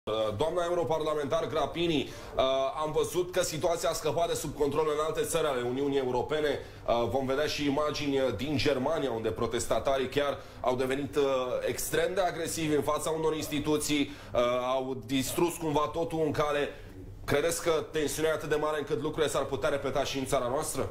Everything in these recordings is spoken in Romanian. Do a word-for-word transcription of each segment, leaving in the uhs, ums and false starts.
Doamna europarlamentar Grapini, am văzut că situația a scăpat de sub control în alte țări ale Uniunii Europene. Vom vedea și imagini din Germania, unde protestatarii chiar au devenit extrem de agresivi în fața unor instituții, au distrus cumva totul în cale. Credeți că tensiunea e atât de mare încât lucrurile s-ar putea repeta și în țara noastră?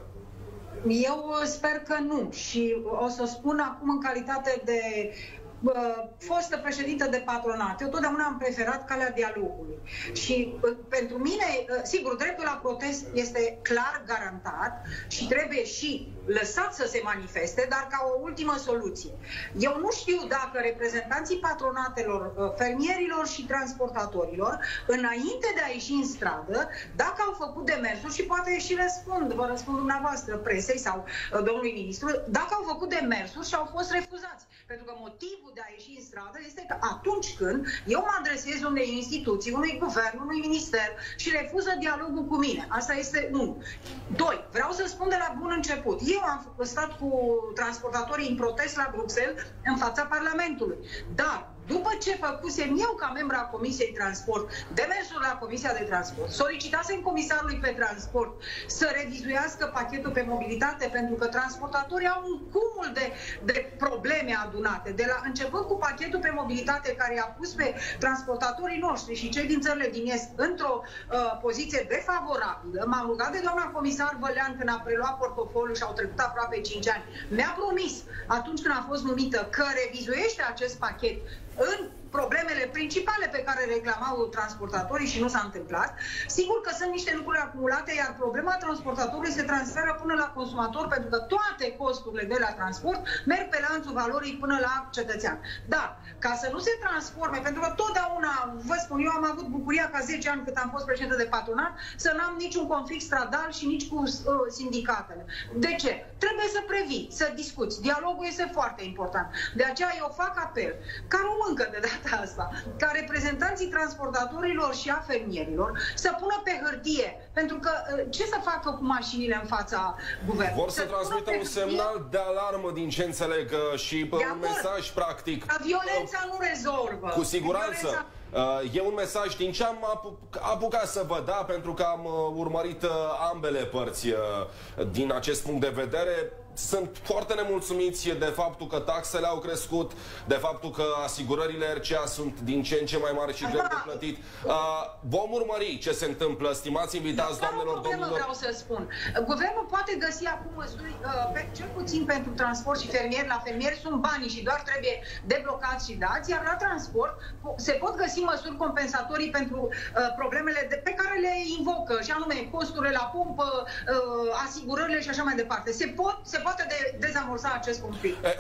Eu sper că nu și o să spun acum în calitate de uh, fostă președintă de patronat. Eu totdeauna am preferat calea dialogului și uh, pentru mine, uh, sigur, dreptul la protest este clar garantat și trebuie și lăsat să se manifeste, dar ca o ultimă soluție. Eu nu știu dacă reprezentanții patronatelor, uh, fermierilor și transportatorilor, înainte de a ieși în stradă, dacă au făcut demersuri, și poate și răspund, vă răspund dumneavoastră, presei sau uh, domnului ministru, dacă au făcut demersuri și au fost refuzați. Pentru că motivul de a ieși în stradă este că atunci când eu mă adresez unei instituții, unui guvern, unui minister și refuză dialogul cu mine. Asta este unul. Doi, vreau să spun de la bun început. Eu am stat cu transportatorii în protest la Bruxelles în fața Parlamentului. Dar după ce făcusem eu ca membra a Comisiei Transport demersul la Comisia de Transport, solicitasem comisarului pe transport să revizuiască pachetul pe mobilitate, pentru că transportatorii au un cumul de, de probleme adunate. De la începând cu pachetul pe mobilitate, care i-a pus pe transportatorii noștri și cei din țările din Est într-o uh, poziție defavorabilă, m-am rugat de doamna comisar Vălean, când a preluat portofoliul și au trecut aproape cinci ani, mi-a promis atunci când a fost numită că revizuiește acest pachet în problemele principale pe care reclamau transportatorii și nu s-a întâmplat. Sigur că sunt niște lucruri acumulate, iar problema transportatorului se transferă până la consumator, pentru că toate costurile de la transport merg pe lanțul valorii până la cetățean. Dar, ca să nu se transforme, pentru că totdeauna, vă spun, eu am avut bucuria ca zece ani cât am fost președinte de patronat să n-am niciun conflict stradal și nici cu uh, sindicatele. De ce? Trebuie să previi, să discuți. Dialogul este foarte important. De aceea eu fac apel, ca româncă de data asta, ca reprezentanții transportatorilor și a fermierilor să pună pe hârtie, pentru că ce să facă cu mașinile în fața guvernului? Vor să, să transmită un semnal de alarmă, din ce înțeleg, și pe un mesaj practic. Dar violența nu rezolvă. Cu siguranță. Violența... E un mesaj din ce am apucat să văd, da, pentru că am urmărit ambele părți din acest punct de vedere. Sunt foarte nemulțumiți de faptul că taxele au crescut, de faptul că asigurările R C A sunt din ce în ce mai mari și greu de plătit. Uh, vom urmări ce se întâmplă, stimați invitați, doamnelor, domnilor. Vreau să spun. Guvernul poate găsi acum măsuri, uh, pe, cel puțin pentru transport și fermieri. La fermieri sunt banii și doar trebuie deblocați și dați, iar la transport se pot găsi măsuri compensatorii pentru uh, problemele de, pe care le invocă, și anume costurile la pompă, uh, asigurările și așa mai departe. Se pot, se poate de dezamorsa acest conflict.